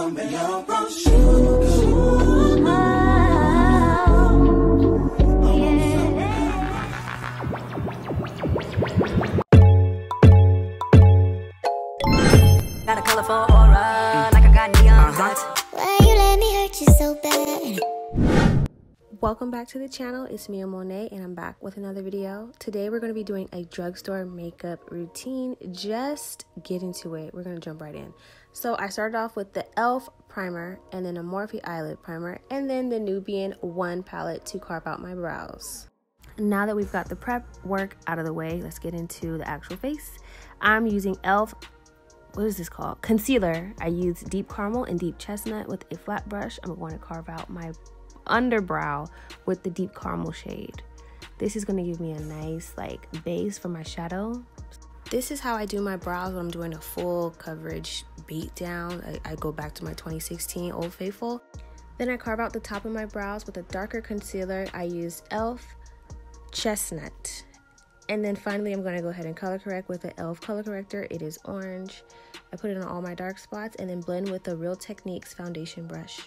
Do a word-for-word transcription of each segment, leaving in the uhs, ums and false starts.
Got a colorful aura, like I got neon dots. Why you let me hurt you so bad? Welcome back to the channel. It's Miaamonett and I'm back with another video. Today we're going to be doing a drugstore makeup routine. Just get into it. We're going to jump right in. So I started off with the e l f primer and then a Morphe eyelid primer and then the Nubian one palette to carve out my brows. Now that we've got the prep work out of the way, let's get into the actual face. I'm using e l f, what is this called? Concealer. I use deep caramel and deep chestnut with a flat brush. I'm going to carve out my underbrow with the deep caramel shade. This is going to give me a nice like base for my shadow. This is how I do my brows when I'm doing a full coverage beat down. I, I go back to my twenty sixteen Old Faithful. Then I carve out the top of my brows with a darker concealer. I use e l f Chestnut. And then finally I'm going to go ahead and color correct with the e l f color corrector. It is orange. I put it on all my dark spots and then blend with the Real Techniques foundation brush.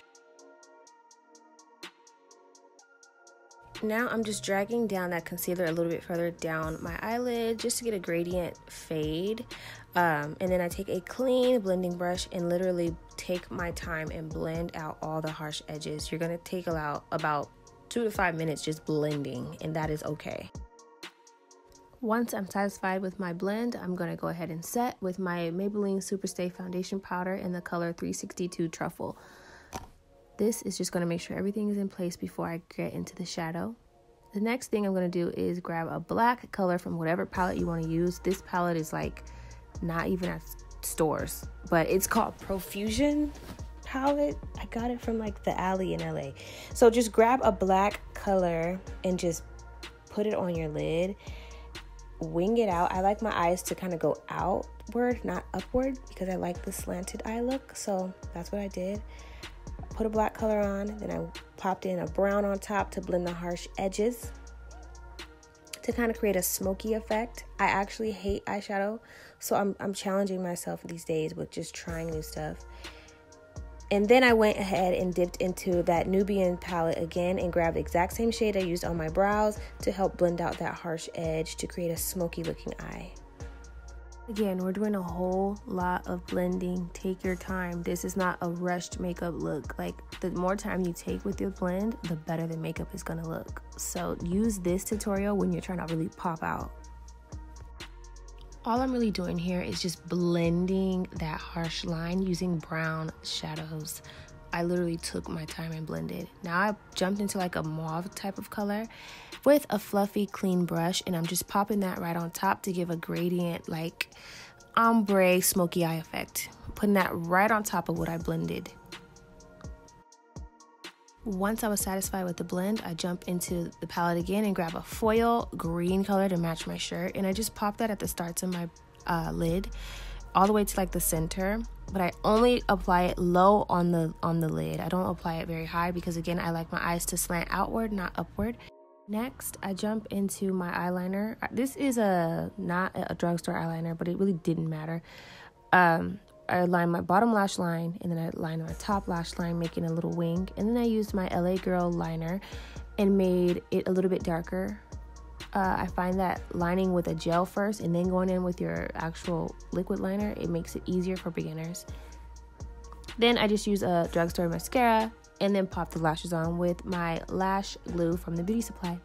Now I'm just dragging down that concealer a little bit further down my eyelid just to get a gradient fade. Um, and then I take a clean blending brush and literally take my time and blend out all the harsh edges. You're going to take about, about two to five minutes just blending, and that is okay. Once I'm satisfied with my blend, I'm going to go ahead and set with my Maybelline Superstay foundation powder in the color three sixty-two Truffle. This is just going to make sure everything is in place before I get into the shadow. The next thing I'm going to do is grab a black color from whatever palette you want to use. This palette is like not even at stores, but it's called Profusion palette. I got it from like the alley in L A. So just grab a black color and just put it on your lid. Wing it out. I like my eyes to kind of go outward, not upward, because I like the slanted eye look. So that's what I did. Put a black color on, then I popped in a brown on top to blend the harsh edges to kind of create a smoky effect. I actually hate eyeshadow, so I'm, I'm challenging myself these days with just trying new stuff. And then I went ahead and dipped into that Nubian palette again and grabbed the exact same shade I used on my brows to help blend out that harsh edge to create a smoky looking eye. Again, we're doing a whole lot of blending. Take your time. This is not a rushed makeup look. Like, the more time you take with your blend, the better the makeup is gonna look. So use this tutorial when you're trying to really pop out. All I'm really doing here is just blending that harsh line using brown shadows. I literally took my time and blended. Now I jumped into like a mauve type of color with a fluffy clean brush, and I'm just popping that right on top to give a gradient like ombre smoky eye effect. Putting that right on top of what I blended. Once I was satisfied with the blend, I jump into the palette again and grab a foil green color to match my shirt, and I just pop that at the starts of my uh, lid all the way to like the center, but I only apply it low on the on the lid. I don't apply it very high because again, I like my eyes to slant outward, not upward. Next, I jump into my eyeliner. This is a not a drugstore eyeliner, but it really didn't matter. Um, I line my bottom lash line and then I line my top lash line, making a little wing. And then I used my L A Girl liner and made it a little bit darker. Uh, I find that lining with a gel first and then going in with your actual liquid liner, it makes it easier for beginners. Then I just use a drugstore mascara and then pop the lashes on with my lash glue from the beauty supply.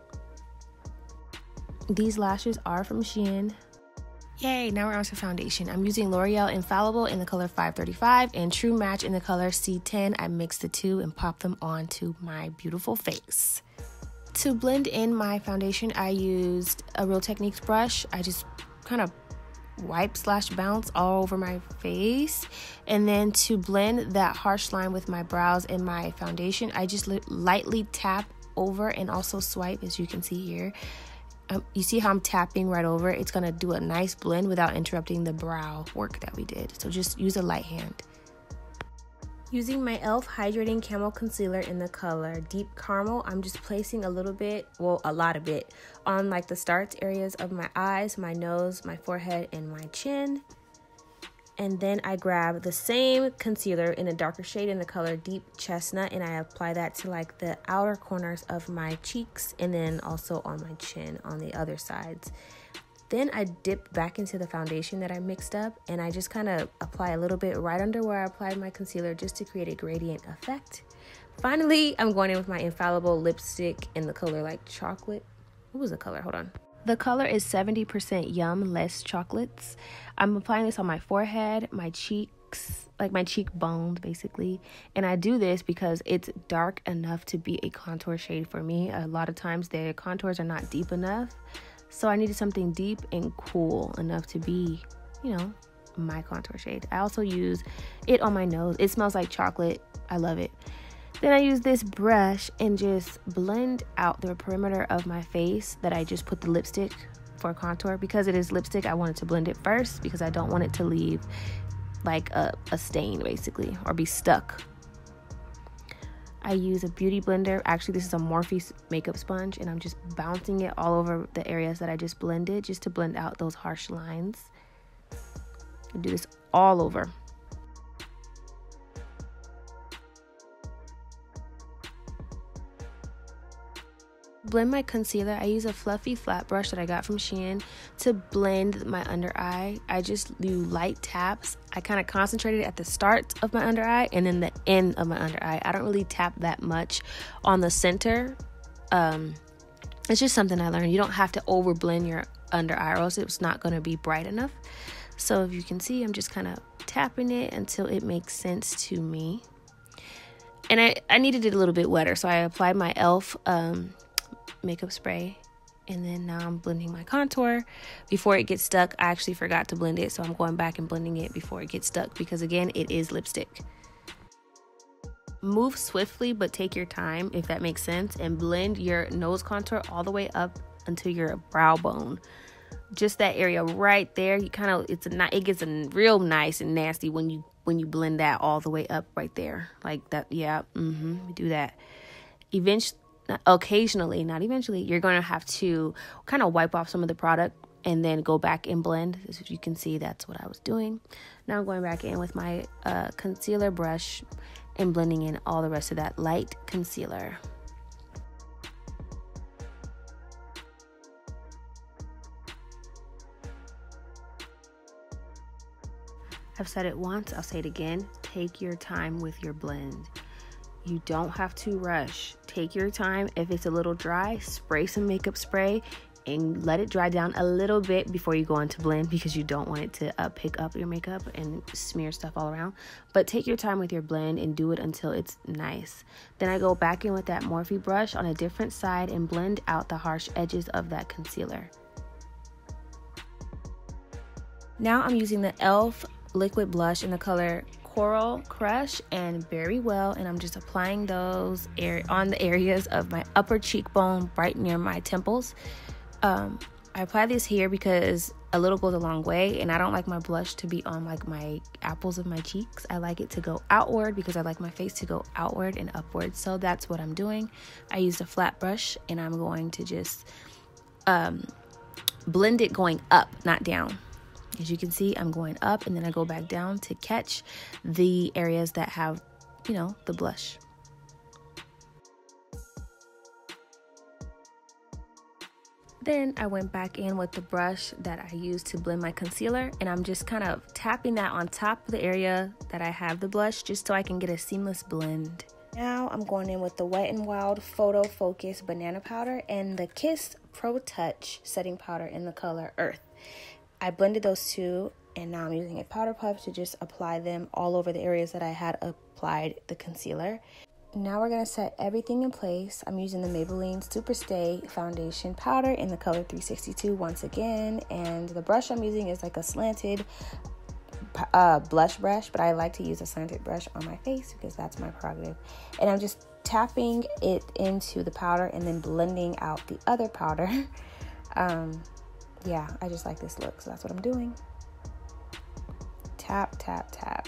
These lashes are from Shein. Yay, now we're on to foundation. I'm using L'Oreal Infallible in the color five thirty-five and True Match in the color C ten. I mixed the two and popped them onto my beautiful face. To blend in my foundation, I used a Real Techniques brush. I just kind of wipe slash bounce all over my face. And then to blend that harsh line with my brows and my foundation, I just lightly tap over and also swipe, as you can see here. Um, you see how I'm tapping right over? It's going to do a nice blend without interrupting the brow work that we did. So just use a light hand. Using my e l f Hydrating Camo Concealer in the color Deep Caramel, I'm just placing a little bit, well, a lot of it, on like the starts areas of my eyes, my nose, my forehead, and my chin. And then I grab the same concealer in a darker shade in the color Deep Chestnut, and I apply that to like the outer corners of my cheeks and then also on my chin on the other sides. Then I dip back into the foundation that I mixed up, and I just kind of apply a little bit right under where I applied my concealer just to create a gradient effect. Finally, I'm going in with my Infallible lipstick in the color like chocolate. What was the color? Hold on. The color is seventy percent Yum, Less Chocolates. I'm applying this on my forehead, my cheeks, like my cheekbones basically. And I do this because it's dark enough to be a contour shade for me. A lot of times the contours are not deep enough. So I needed something deep and cool enough to be, you know, my contour shade. I also use it on my nose. It smells like chocolate. I love it. Then I use this brush and just blend out the perimeter of my face that I just put the lipstick for contour. Because it is lipstick, I wanted to blend it first because I don't want it to leave like a, a stain basically or be stuck. I use a beauty blender. Actually, this is a Morphe makeup sponge, and I'm just bouncing it all over the areas that I just blended just to blend out those harsh lines. I do this all over. Blend my concealer. I use a fluffy flat brush that I got from Shein to blend my under eye. I just do light taps. I kind of concentrated at the start of my under eye and then the end of my under eye. I don't really tap that much on the center. Um, it's just something I learned. You don't have to over blend your under eye or else it's not going to be bright enough. So if you can see, I'm just kind of tapping it until it makes sense to me. And I, I needed it a little bit wetter, so I applied my e l f um, makeup spray, and then now I'm blending my contour before it gets stuck. I actually forgot to blend it, so I'm going back and blending it before it gets stuck because again, it is lipstick. Move swiftly, but take your time, if that makes sense, and blend your nose contour all the way up until your brow bone. Just that area right there. You kind of it's a it gets a real nice and nasty when you when you blend that all the way up right there like that. Yeah, mm-hmm. We do that. Eventually. Occasionally, not eventually, you're going to have to kind of wipe off some of the product and then go back and blend. As you can see, that's what I was doing. Now I'm going back in with my uh, concealer brush and blending in all the rest of that light concealer. I've said it once, I'll say it again. Take your time with your blend. You don't have to rush. Take your time. If it's a little dry, spray some makeup spray and let it dry down a little bit before you go into blend because you don't want it to uh, pick up your makeup and smear stuff all around. But take your time with your blend and do it until it's nice. Then I go back in with that Morphe brush on a different side and blend out the harsh edges of that concealer. Now I'm using the e l f liquid blush in the color Coral Crush and Very Well, and I'm just applying those air on the areas of my upper cheekbone right near my temples. um I apply this here because a little goes a long way, and I don't like my blush to be on like my apples of my cheeks. I like it to go outward because I like my face to go outward and upward. So that's what I'm doing. I used a flat brush and I'm going to just um blend it going up, not down. As you can see, I'm going up and then I go back down to catch the areas that have, you know, the blush. Then I went back in with the brush that I used to blend my concealer, and I'm just kind of tapping that on top of the area that I have the blush just so I can get a seamless blend. Now I'm going in with the Wet n Wild Photo Focus Banana Powder and the Kiss Pro Touch Setting Powder in the color Earth. I blended those two, and now I'm using a powder puff to just apply them all over the areas that I had applied the concealer. Now we're going to set everything in place. I'm using the Maybelline Superstay Foundation Powder in the color three sixty-two once again, and the brush I'm using is like a slanted uh, blush brush, but I like to use a slanted brush on my face because that's my prerogative. And I'm just tapping it into the powder and then blending out the other powder. um, Yeah, I just like this look, so that's what I'm doing. Tap, tap, tap.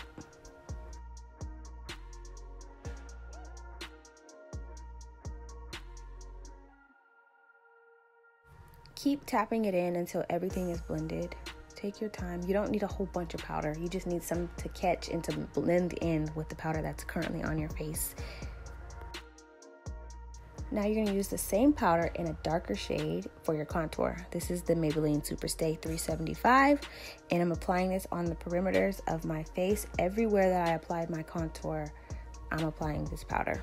Keep tapping it in until everything is blended. Take your time. You don't need a whole bunch of powder. You just need some to catch and to blend in with the powder that's currently on your face. Now you're going to use the same powder in a darker shade for your contour. This is the Maybelline Superstay three seventy-five, and I'm applying this on the perimeters of my face. Everywhere that I applied my contour, I'm applying this powder.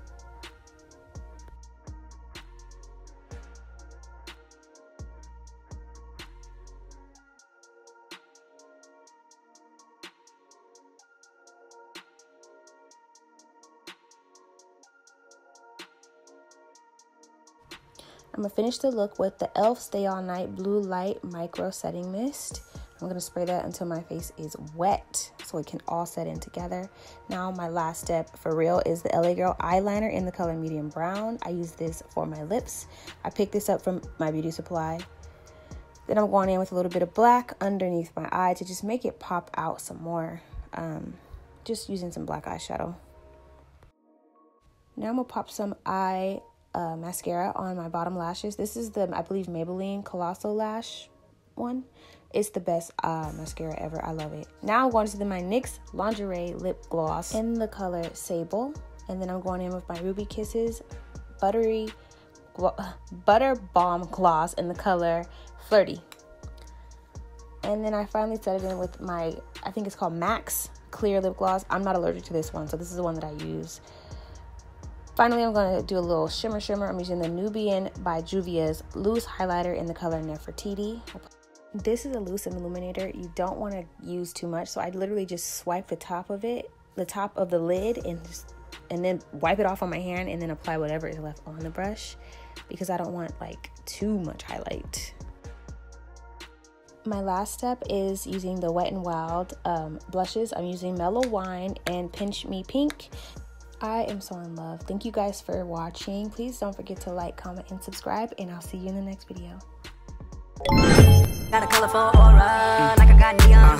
I'm going to finish the look with the e l f Stay All Night Blue Light Micro Setting Mist. I'm going to spray that until my face is wet so it can all set in together. Now my last step for real is the L A Girl eyeliner in the color medium brown. I use this for my lips. I picked this up from my beauty supply. Then I'm going in with a little bit of black underneath my eye to just make it pop out some more. Um, just using some black eyeshadow. Now I'm going to pop some eye Uh, mascara on my bottom lashes. This is the, I believe, Maybelline Colossal Lash one. It's the best uh, mascara ever. I love it. Now I'm going to do my N Y X Lingerie Lip Gloss in the color Sable. And then I'm going in with my Ruby Kisses Buttery Butter Balm Gloss in the color Flirty. And then I finally set it in with my, I think it's called Max Clear Lip Gloss. I'm not allergic to this one, so this is the one that I use. Finally, I'm going to do a little shimmer shimmer. I'm using the Nubian by Juvia's loose highlighter in the color Nefertiti. This is a loose illuminator. You don't want to use too much, so I literally just swipe the top of it, the top of the lid, and just and then wipe it off on my hand, and then apply whatever is left on the brush because I don't want like too much highlight. My last step is using the Wet n Wild um, blushes. I'm using Mellow Wine and Pinch Me Pink. I am so in love. Thank you guys for watching. Please don't forget to like, comment, and subscribe, and I'll see you in the next video. Got a colorful aura, like I got neon.